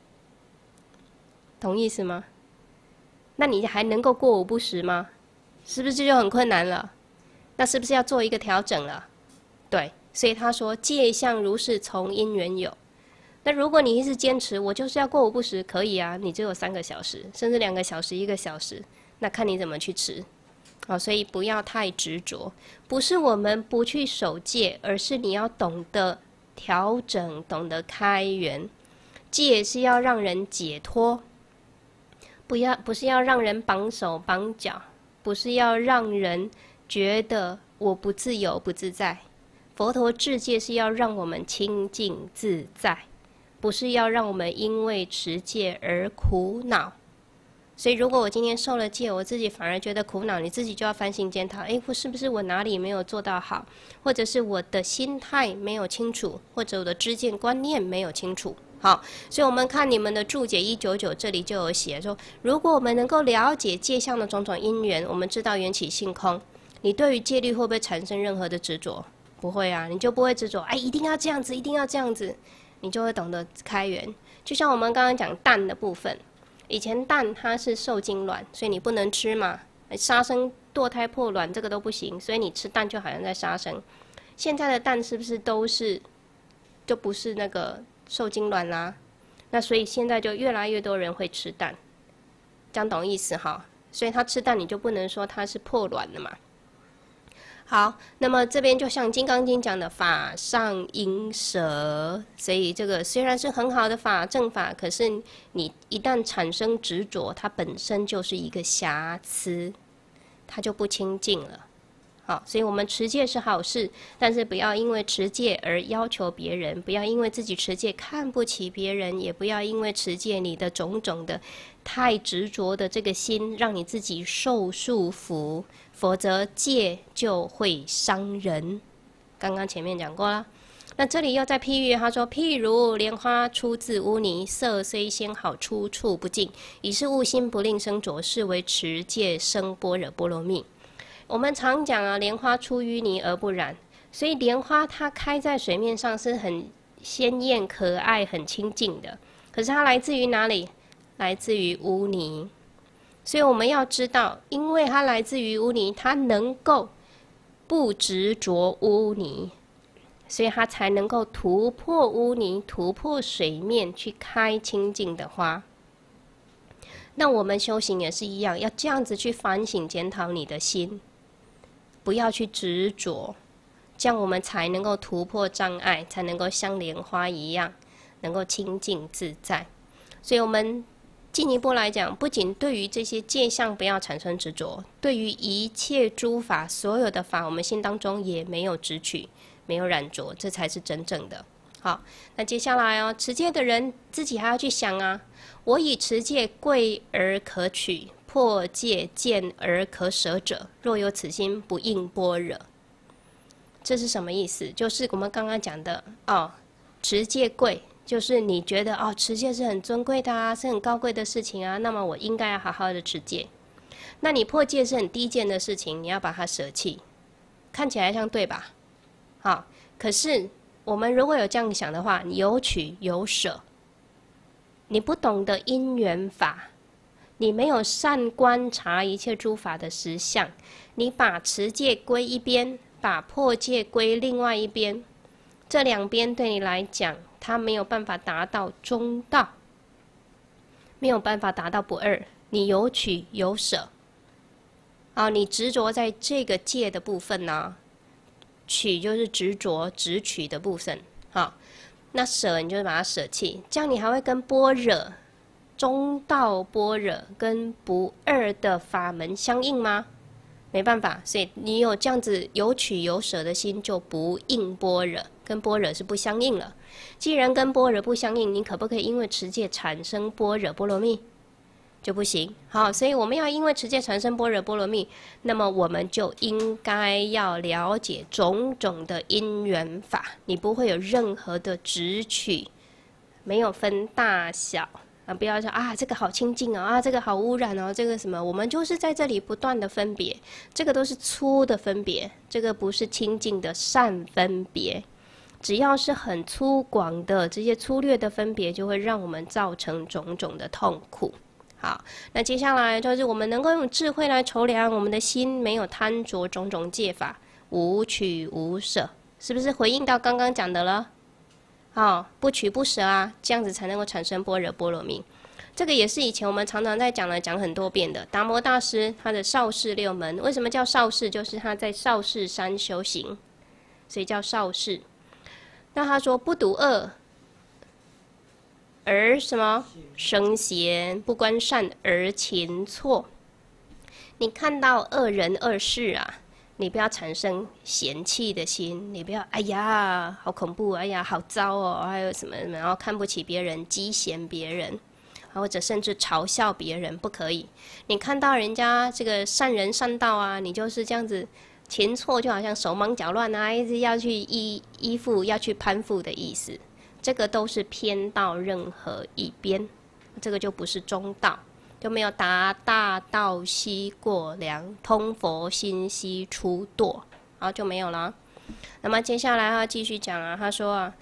懂意思吗？那你还能够过午不食吗？是不是就很困难了？那是不是要做一个调整了？对，所以他说戒相如是，从因缘有。那如果你一直坚持我就是要过午不食，可以啊，你只有3个小时，甚至2个小时、1个小时，那看你怎么去吃。所以不要太执着，不是我们不去守戒，而是你要懂得调整，懂得开源。戒是要让人解脱，不是要让人绑手绑脚，不是要让人觉得我不自由不自在。佛陀制戒是要让我们清净自在，不是要让我们因为持戒而苦恼。所以如果我今天受了戒，我自己反而觉得苦恼，你自己就要反省检讨，是不是我哪里没有做到好，或者是我的心态没有清楚，或者我的知见观念没有清楚。好，所以我们看你们的注解199这里就有写说，如果我们能够了解戒相的种种因缘，我们知道缘起性空，你对于戒律会不会产生任何的执着？不会啊，你就不会执着，一定要这样子，一定要这样子，你就会懂得开源。就像我们刚刚讲淡的部分， 以前蛋它是受精卵，所以你不能吃嘛，杀生、堕胎、破卵这个都不行，所以你吃蛋就好像在杀生。现在的蛋是不是都是就不是那个受精卵啦？那所以现在就越来越多人会吃蛋，这样懂意思哈？所以他吃蛋你就不能说他是破卵了嘛。好，那么这边就像《金刚经》讲的法上应舍，所以这个虽然是很好的法正法，可是你一旦产生执着，它本身就是一个瑕疵，它就不清净了。好，所以我们持戒是好事，但是不要因为持戒而要求别人，不要因为自己持戒看不起别人，也不要因为持戒你的种种的太执着的这个心，让你自己受束缚。否则戒就会伤人，刚刚前面讲过了。那这里又在譬喻，他说：譬如莲花出自污泥，色虽鲜好，出处不净，已是悟心不令生浊，是为持戒生般若波罗蜜。我们常讲啊，莲花出淤泥而不染，所以莲花它开在水面上是很鲜艳可爱、很清净的。可是它来自于哪里？来自于污泥。所以我们要知道，因为它来自于污泥，它能够不执着污泥，所以它才能够突破污泥，突破水面，去开清净的花。那我们修行也是一样，要这样子去反省检讨你的心，不要去执着，这样我们才能够突破障碍，才能够像莲花一样，能够清净自在。所以我们进一步来讲，不仅对于这些戒相不要产生执着，对于一切诸法，所有的法，我们心当中也没有执取，没有染着，这才是真正的。好，那接下来哦，持戒的人自己还要去想啊，我以持戒贵而可取，破戒见而可舍者，若有此心，不应般若。这是什么意思？就是我们刚刚讲的哦，持戒贵。就是你觉得哦，持戒是很尊贵的啊，是很高贵的事情啊，那么我应该要好好的持戒。那你破戒是很低贱的事情，你要把它舍弃，看起来像对吧？好，可是我们如果有这样想的话，有取有舍，你不懂得因缘法，你没有善观察一切诸法的实相，你把持戒归一边，把破戒归另外一边，这两边对你来讲，它没有办法达到中道，没有办法达到不二。你有取有舍，啊，你执着在这个戒的部分呢，取就是执着执取的部分，好，那舍你就把它舍弃，这样你还会跟般若中道般若跟不二的法门相应吗？没办法，所以你有这样子有取有舍的心，就不应般若，跟般若是不相应了。既然跟般若不相应，你可不可以因为持戒产生般若波罗蜜？就不行。好，所以我们要因为持戒产生般若波罗蜜，那么我们就应该要了解种种的因缘法，你不会有任何的执取，没有分大小。不要说啊，这个好清净哦，啊，这个好污染哦，这个什么，我们就是在这里不断的分别，这个都是粗的分别，这个不是清净的善分别。只要是很粗犷的这些粗略的分别，就会让我们造成种种的痛苦。好，那接下来就是我们能够用智慧来筹量我们的心，没有贪着种种戒法，无取无舍，是不是回应到刚刚讲的了？好，不取不舍啊，这样子才能够产生般若波罗蜜。这个也是以前我们常常在讲很多遍的。达摩大师他的少室六门，为什么叫少室？就是他在少室山修行，所以叫少室。那他说不独恶而什么生嫌，不观善而勤错。你看到恶人恶事啊，你不要产生嫌弃的心，你不要哎呀好恐怖，哎呀好糟哦，还有什么，然后看不起别人，讥嫌别人，或者甚至嘲笑别人，不可以。你看到人家这个善人善道啊，你就是这样子前错，就好像手忙脚乱啊，一直要去依附，要去攀附的意思，这个都是偏到任何一边，这个就不是中道。就没有达大道悉过量，通佛心悉出堕，好，就没有了。那么接下来他继续讲啊，他说啊，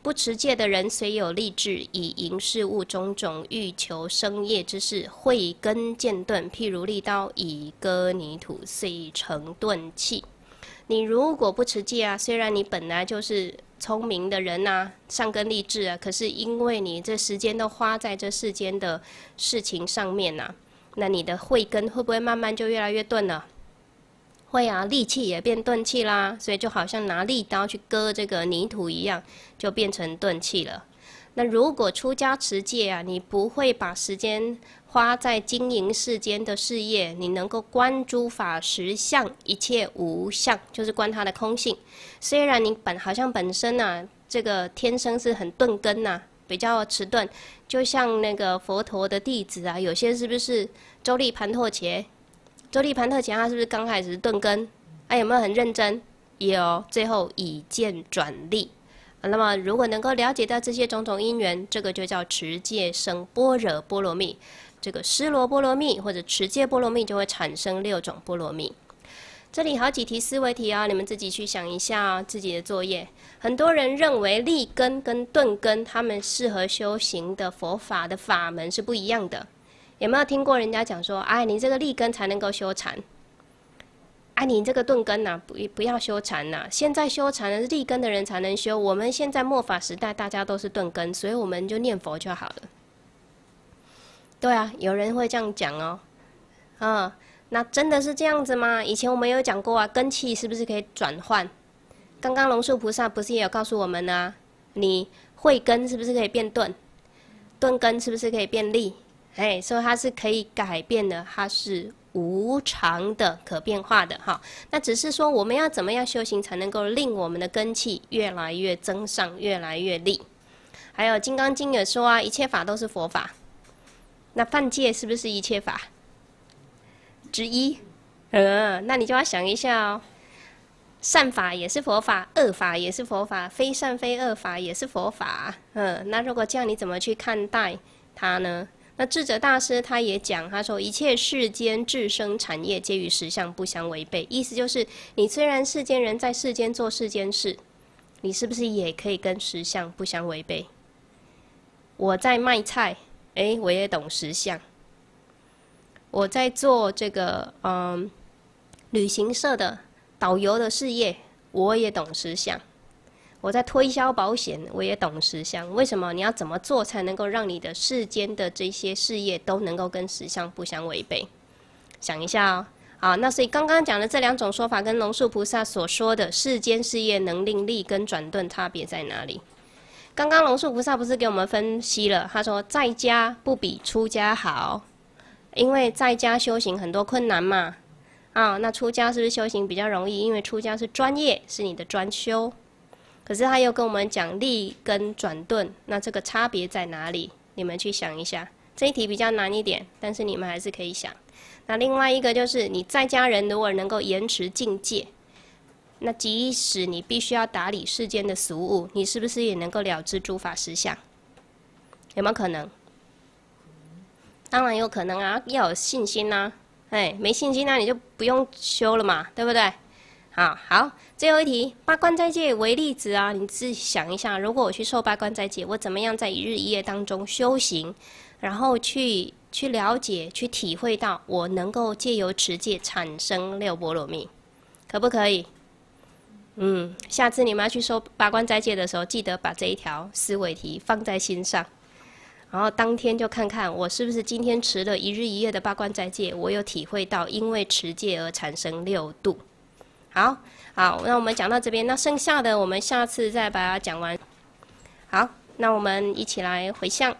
不持戒的人，虽有立志，以迎事物种种，欲求生业之事，慧根渐钝。譬如利刀以割泥土，遂成钝器。你如果不持戒啊，虽然你本来就是聪明的人啊，善根立志啊，可是因为你这时间都花在这世间的事情上面啊，那你的慧根会不会慢慢就越来越钝了？会啊，力气也变钝器啦，所以就好像拿利刀去割这个泥土一样，就变成钝器了。那如果出家持戒啊，你不会把时间花在经营世间的事业，你能够观诸法实相，一切无相，就是观它的空性。虽然你好像本身啊，这个天生是很钝根呐，比较迟钝，就像那个佛陀的弟子啊，有些是不是周利盘陀伽？周利盘陀伽他是不是刚开始钝根？有没有很认真？有，最后以剑转利。那么如果能够了解到这些种种因缘，这个就叫持戒生般若波罗蜜。这个施罗波罗蜜或者持戒波罗蜜就会产生6种波罗蜜。这里好几题思维题啊，你们自己去想一下自己的作业。很多人认为立根跟钝根，他们适合修行的佛法的法门是不一样的。有没有听过人家讲说，你这个立根才能够修禅，你这个钝根呐，不要修禅呐。现在修禅的是立根的人才能修，我们现在末法时代大家都是钝根，所以我们就念佛就好了。对啊，有人会这样讲哦。那真的是这样子吗？以前我们有讲过啊，根器是不是可以转换？刚刚龙树菩萨不是也有告诉我们啊，你慧根是不是可以变钝？钝根是不是可以变利？所以它是可以改变的，它是无常的、可变化的哈。那只是说我们要怎么样修行才能够令我们的根器越来越增上、越来越利？还有《金刚经》也说啊，一切法都是佛法。那犯戒是不是一切法之一？那你就要想一下哦，善法也是佛法，恶法也是佛法，非善非恶法也是佛法。那如果这样，你怎么去看待它呢？那智者大师他也讲，他说一切世间智生产业，皆与实相不相违背。意思就是，你虽然世间人在世间做世间事，你是不是也可以跟实相不相违背？我在卖菜，我也懂实相。我在做这个旅行社的导游的事业，我也懂实相。我在推销保险，我也懂实相。为什么？你要怎么做才能够让你的世间的这些事业都能够跟实相不相违背？想一下哦。好，那所以刚刚讲的这2种说法跟龙树菩萨所说的世间事业能令立根转钝差别在哪里？刚刚龙树菩萨不是给我们分析了，他说在家不比出家好，因为在家修行很多困难嘛。那出家是不是修行比较容易？因为出家是专业，是你的专修。可是他又跟我们讲立根转钝，那这个差别在哪里？你们去想一下。这一题比较难一点，但是你们还是可以想。那另外一个就是你在家人如果能够严持禁戒，那即使你必须要打理世间的俗务，你是不是也能够了知诸法实相？有没有可能？当然有可能啊，要有信心啊。没信心那你就不用修了嘛，对不对？好，最后一题，八关斋戒为例子啊，你自己想一下，如果我去受八关斋戒，我怎么样在一日一夜当中修行，然后去了解、去体会到，我能够借由持戒产生6波罗蜜，可不可以？下次你们要去受八关斋戒的时候，记得把这一条思维题放在心上，然后当天就看看我是不是今天持了一日一夜的八关斋戒，我有体会到因为持戒而产生6度。好，那我们讲到这边，那剩下的我们下次再把它讲完。好，那我们一起来回向。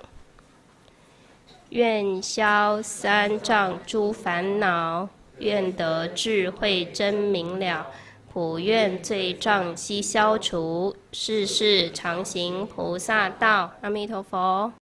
愿消三障诸烦恼，愿得智慧真明了，普愿罪障悉消除，世世常行菩萨道。阿弥陀佛。